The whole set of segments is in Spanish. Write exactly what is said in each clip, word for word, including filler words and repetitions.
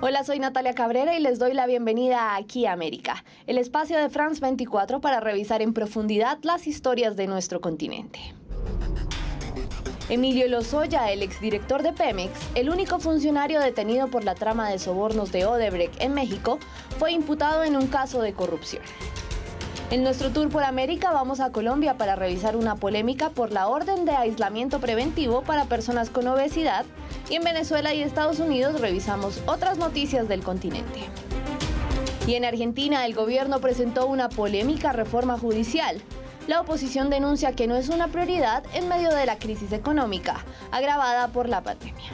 Hola, soy Natalia Cabrera y les doy la bienvenida a Aquí América, el espacio de France veinticuatro para revisar en profundidad las historias de nuestro continente. Emilio Lozoya, el exdirector de Pemex, el único funcionario detenido por la trama de sobornos de Odebrecht en México, fue imputado en un caso de corrupción. En nuestro tour por América vamos a Colombia para revisar una polémica por la orden de aislamiento preventivo para personas con obesidad, y en Venezuela y Estados Unidos revisamos otras noticias del continente. Y en Argentina el gobierno presentó una polémica reforma judicial. La oposición denuncia que no es una prioridad en medio de la crisis económica, agravada por la pandemia.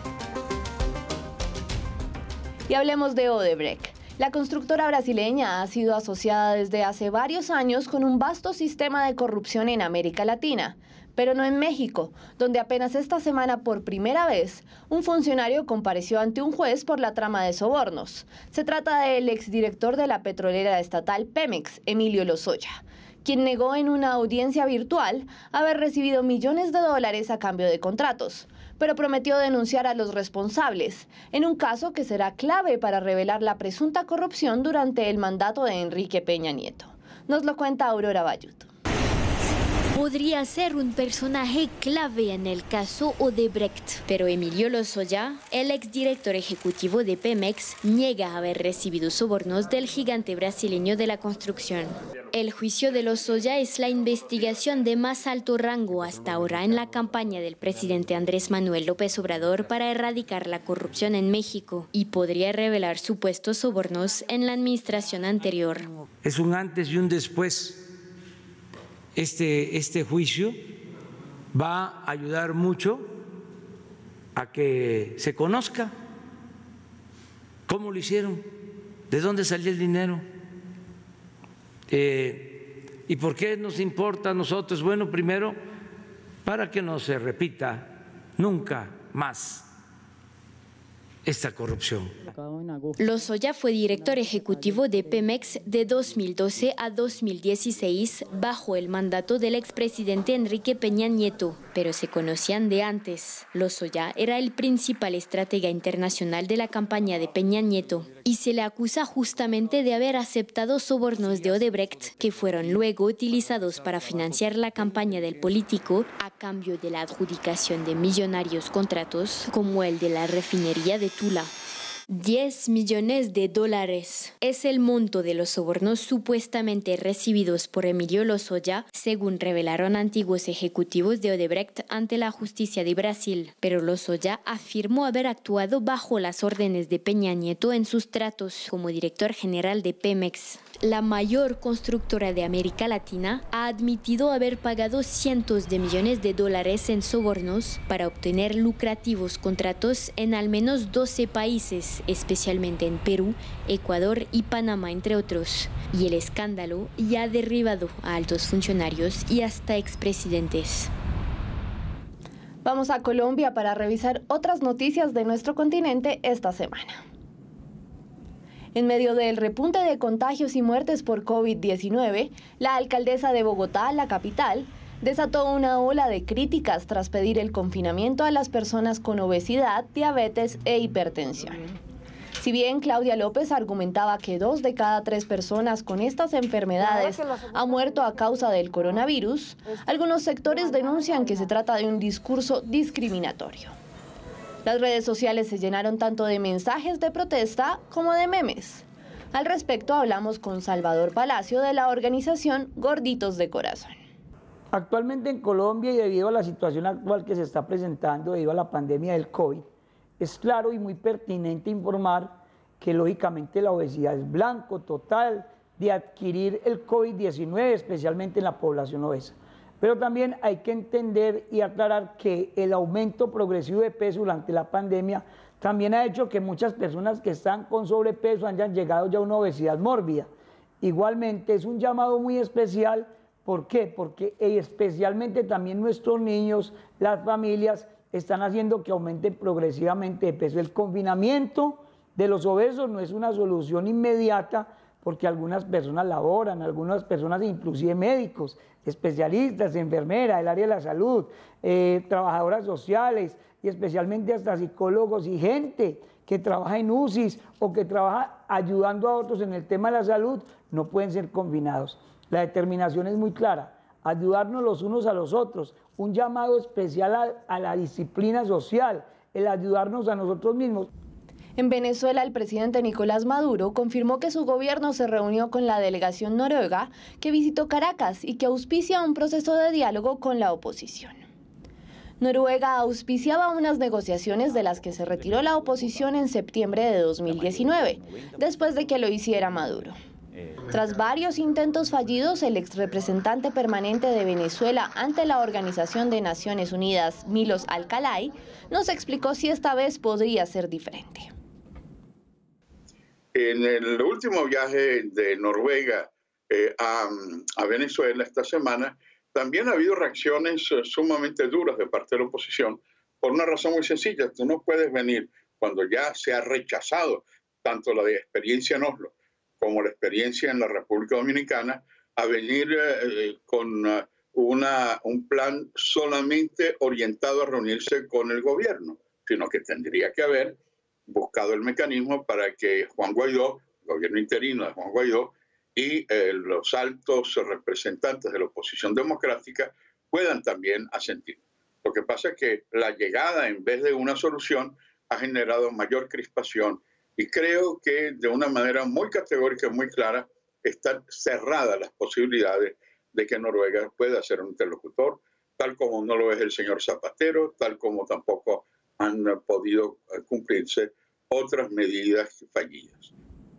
Y hablemos de Odebrecht. La constructora brasileña ha sido asociada desde hace varios años con un vasto sistema de corrupción en América Latina, pero no en México, donde apenas esta semana por primera vez un funcionario compareció ante un juez por la trama de sobornos. Se trata del exdirector de la petrolera estatal Pemex, Emilio Lozoya, quien negó en una audiencia virtual haber recibido millones de dólares a cambio de contratos, pero prometió denunciar a los responsables, en un caso que será clave para revelar la presunta corrupción durante el mandato de Enrique Peña Nieto. Nos lo cuenta Aurora Bayuto. Podría ser un personaje clave en el caso Odebrecht, pero Emilio Lozoya, el exdirector ejecutivo de Pemex, niega haber recibido sobornos del gigante brasileño de la construcción. El juicio de Lozoya es la investigación de más alto rango hasta ahora en la campaña del presidente Andrés Manuel López Obrador para erradicar la corrupción en México y podría revelar supuestos sobornos en la administración anterior. Es un antes y un después. Este, este juicio va a ayudar mucho a que se conozca cómo lo hicieron, de dónde salió el dinero, eh, y por qué nos importa a nosotros. Bueno, primero, para que no se repita nunca más esta corrupción. Lozoya fue director ejecutivo de Pemex de dos mil doce a dos mil dieciséis bajo el mandato del expresidente Enrique Peña Nieto, pero se conocían de antes. Lozoya era el principal estratega internacional de la campaña de Peña Nieto y se le acusa justamente de haber aceptado sobornos de Odebrecht que fueron luego utilizados para financiar la campaña del político a cambio de la adjudicación de millonarios contratos como el de la refinería de Tula. diez millones de dólares es el monto de los sobornos supuestamente recibidos por Emilio Lozoya, según revelaron antiguos ejecutivos de Odebrecht ante la justicia de Brasil. Pero Lozoya afirmó haber actuado bajo las órdenes de Peña Nieto en sus tratos como director general de Pemex. La mayor constructora de América Latina ha admitido haber pagado cientos de millones de dólares en sobornos para obtener lucrativos contratos en al menos doce países, especialmente en Perú, Ecuador y Panamá, entre otros. Y el escándalo ya ha derribado a altos funcionarios y hasta expresidentes. Vamos a Colombia para revisar otras noticias de nuestro continente esta semana. En medio del repunte de contagios y muertes por COVID diecinueve, la alcaldesa de Bogotá, la capital, desató una ola de críticas tras pedir el confinamiento a las personas con obesidad, diabetes e hipertensión. Si bien Claudia López argumentaba que dos de cada tres personas con estas enfermedades han muerto a causa del coronavirus, algunos sectores denuncian que se trata de un discurso discriminatorio. Las redes sociales se llenaron tanto de mensajes de protesta como de memes. Al respecto hablamos con Salvador Palacio de la organización Gorditos de Corazón. Actualmente en Colombia, y debido a la situación actual que se está presentando debido a la pandemia del COVID, es claro y muy pertinente informar que lógicamente la obesidad es blanco total de adquirir el COVID diecinueve, especialmente en la población obesa. Pero también hay que entender y aclarar que el aumento progresivo de peso durante la pandemia también ha hecho que muchas personas que están con sobrepeso hayan llegado ya a una obesidad mórbida. Igualmente es un llamado muy especial. ¿Por qué? Porque especialmente también nuestros niños, las familias, están haciendo que aumente progresivamente de peso. El confinamiento de los obesos no es una solución inmediata, porque algunas personas laboran, algunas personas inclusive médicos, especialistas, enfermeras, el área de la salud, eh, trabajadoras sociales y especialmente hasta psicólogos y gente que que trabaja en U C Is o que trabaja ayudando a otros en el tema de la salud, no pueden ser confinados. La determinación es muy clara, ayudarnos los unos a los otros, un llamado especial a, a la disciplina social, el ayudarnos a nosotros mismos. En Venezuela, el presidente Nicolás Maduro confirmó que su gobierno se reunió con la delegación noruega que visitó Caracas y que auspicia un proceso de diálogo con la oposición. Noruega auspiciaba unas negociaciones de las que se retiró la oposición en septiembre de dos mil diecinueve, después de que lo hiciera Maduro. Tras varios intentos fallidos, el exrepresentante permanente de Venezuela ante la Organización de Naciones Unidas, Milos Alcalay, nos explicó si esta vez podría ser diferente. En el último viaje de Noruega eh, a, a Venezuela esta semana, también ha habido reacciones eh, sumamente duras de parte de la oposición, por una razón muy sencilla. Tú no puedes venir cuando ya se ha rechazado tanto la experiencia en Oslo como la experiencia en la República Dominicana, a venir eh, con uh, una, un plan solamente orientado a reunirse con el gobierno, sino que tendría que haber buscado el mecanismo para que Juan Guaidó, el gobierno interino de Juan Guaidó, y eh, los altos representantes de la oposición democrática puedan también asentir. Lo que pasa es que la llegada, en vez de una solución, ha generado mayor crispación, y creo que de una manera muy categórica y muy clara están cerradas las posibilidades de que Noruega pueda ser un interlocutor, tal como no lo es el señor Zapatero, tal como tampoco han podido cumplirse otras medidas fallidas.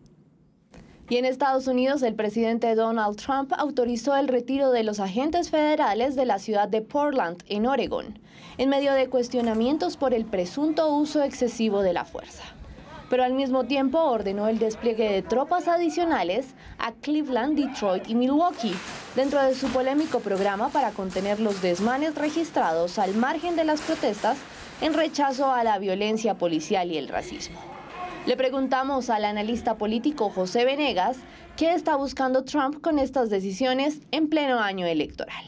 Y en Estados Unidos, el presidente Donald Trump autorizó el retiro de los agentes federales de la ciudad de Portland, en Oregón, en medio de cuestionamientos por el presunto uso excesivo de la fuerza. Pero al mismo tiempo ordenó el despliegue de tropas adicionales a Cleveland, Detroit y Milwaukee, dentro de su polémico programa para contener los desmanes registrados al margen de las protestas en rechazo a la violencia policial y el racismo. Le preguntamos al analista político José Venegas qué está buscando Trump con estas decisiones en pleno año electoral.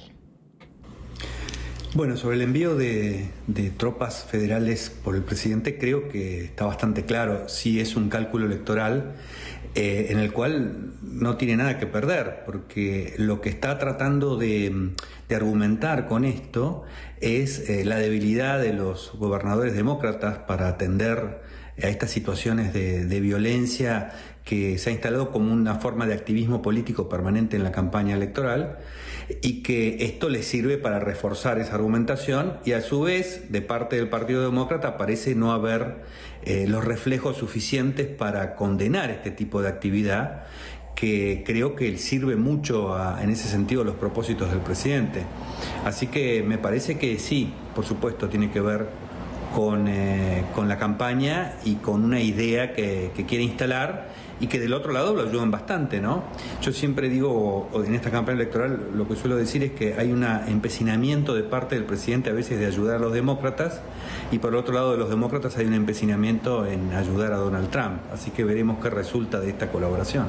Bueno, sobre el envío de, de tropas federales por el presidente, creo que está bastante claro. Sí es un cálculo electoral eh, en el cual no tiene nada que perder, porque lo que está tratando de, de argumentar con esto es eh, la debilidad de los gobernadores demócratas para atender a estas situaciones de, de violencia que se ha instalado como una forma de activismo político permanente en la campaña electoral, y que esto le sirve para reforzar esa argumentación, y a su vez de parte del Partido Demócrata parece no haber eh, los reflejos suficientes para condenar este tipo de actividad, que creo que sirve mucho a, en ese sentido, a los propósitos del presidente. Así que me parece que sí, por supuesto, tiene que ver con, eh, con la campaña y con una idea que, que quiere instalar, y que del otro lado lo ayudan bastante, ¿no? Yo siempre digo, o en esta campaña electoral, lo que suelo decir es que hay un empecinamiento de parte del presidente a veces de ayudar a los demócratas, y por el otro lado de los demócratas hay un empecinamiento en ayudar a Donald Trump. Así que veremos qué resulta de esta colaboración.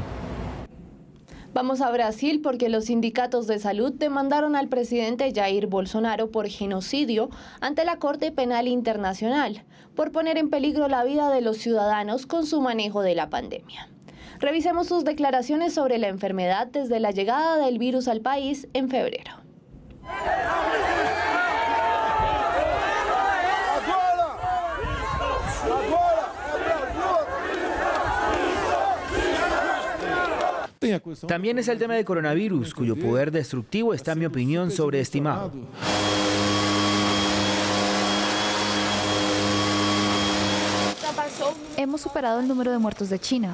Vamos a Brasil porque los sindicatos de salud demandaron al presidente Jair Bolsonaro por genocidio ante la Corte Penal Internacional, por poner en peligro la vida de los ciudadanos con su manejo de la pandemia. Revisemos sus declaraciones sobre la enfermedad desde la llegada del virus al país en febrero. También es el tema del coronavirus, cuyo poder destructivo está, en mi opinión, sobreestimado. Hemos superado el número de muertos de China.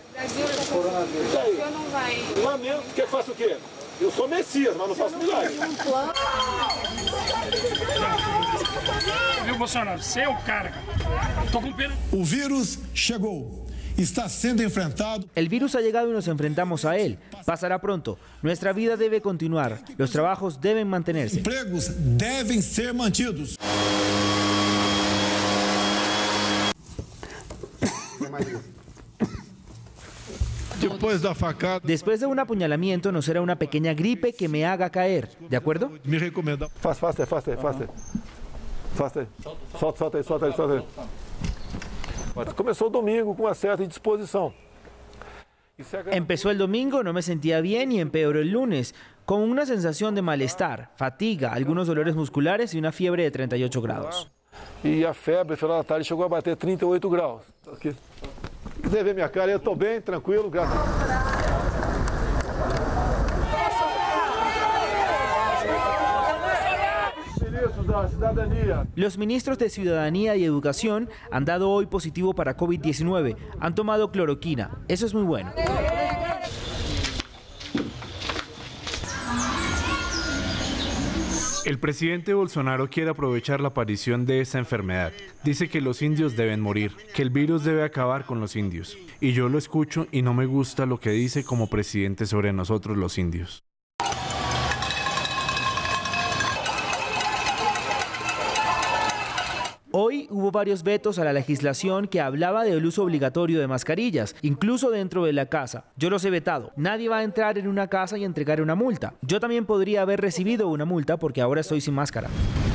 El virus llegó. Está siendo enfrentado. El virus ha llegado y nos enfrentamos a él. Pasará pronto. Nuestra vida debe continuar. Los trabajos deben mantenerse. Empregos deben ser mantidos. Después de, facada, Después de un apuñalamiento no será una pequeña gripe que me haga caer. ¿De acuerdo? Me recomenda. Faz, faster, faster, faster. Faster. Solta, solta, solta, solta. Comenzó el domingo con una cierta indisposición. Empezó el domingo, no me sentía bien y empeoró el lunes, con una sensación de malestar, fatiga, algunos dolores musculares y una fiebre de treinta y ocho grados. Y a febre, final da tarde, llegó a bater trinta y ocho grados. Aqui. Se quiser ver minha cara, eu estou bem, tranquilo, graças a Los ministros de Ciudadanía y Educación han dado hoy positivo para COVID diecinueve. Han tomado cloroquina. Eso es muy bueno. El presidente Bolsonaro quiere aprovechar la aparición de esta enfermedad. Dice que los indios deben morir, que el virus debe acabar con los indios. Y yo lo escucho y no me gusta lo que dice como presidente sobre nosotros los indios. Hoy hubo varios vetos a la legislación que hablaba del uso obligatorio de mascarillas, incluso dentro de la casa. Yo los he vetado. Nadie va a entrar en una casa y entregar una multa. Yo también podría haber recibido una multa porque ahora estoy sin máscara.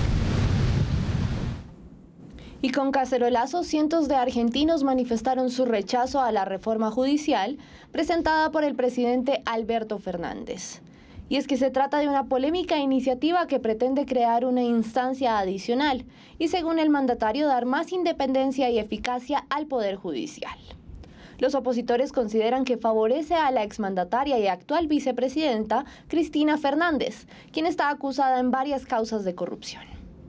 Y con cacerolazos, cientos de argentinos manifestaron su rechazo a la reforma judicial presentada por el presidente Alberto Fernández. Y es que se trata de una polémica iniciativa que pretende crear una instancia adicional y, según el mandatario, dar más independencia y eficacia al Poder Judicial. Los opositores consideran que favorece a la exmandataria y actual vicepresidenta Cristina Fernández, quien está acusada en varias causas de corrupción.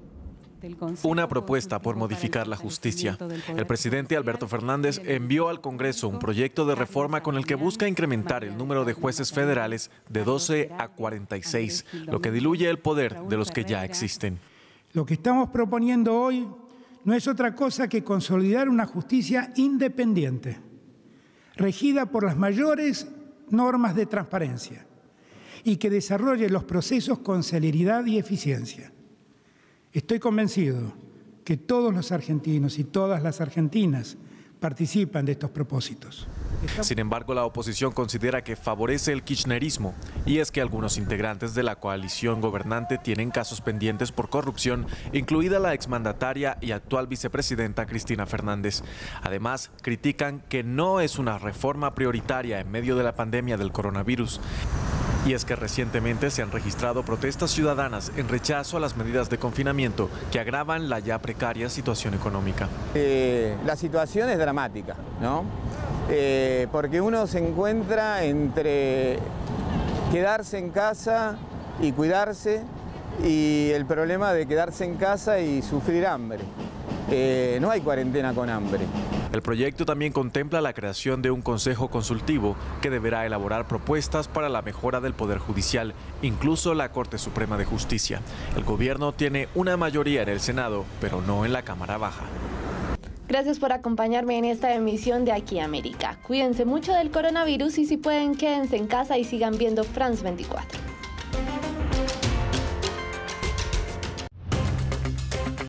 Una propuesta por modificar la justicia. El presidente Alberto Fernández envió al Congreso un proyecto de reforma con el que busca incrementar el número de jueces federales de doce a cuarenta y seis, lo que diluye el poder de los que ya existen. Lo que estamos proponiendo hoy no es otra cosa que consolidar una justicia independiente, regida por las mayores normas de transparencia y que desarrolle los procesos con celeridad y eficiencia. Estoy convencido que todos los argentinos y todas las argentinas participan de estos propósitos. Sin embargo, la oposición considera que favorece el kirchnerismo, y es que algunos integrantes de la coalición gobernante tienen casos pendientes por corrupción, incluida la exmandataria y actual vicepresidenta Cristina Fernández. Además, critican que no es una reforma prioritaria en medio de la pandemia del coronavirus. Y es que recientemente se han registrado protestas ciudadanas en rechazo a las medidas de confinamiento que agravan la ya precaria situación económica. Eh, la situación es dramática, ¿no? Eh, porque uno se encuentra entre quedarse en casa y cuidarse y el problema de quedarse en casa y sufrir hambre. Eh, no hay cuarentena con hambre. El proyecto también contempla la creación de un consejo consultivo que deberá elaborar propuestas para la mejora del Poder Judicial, incluso la Corte Suprema de Justicia. El gobierno tiene una mayoría en el Senado, pero no en la Cámara Baja. Gracias por acompañarme en esta emisión de Aquí América. Cuídense mucho del coronavirus y si pueden, quédense en casa y sigan viendo France veinticuatro.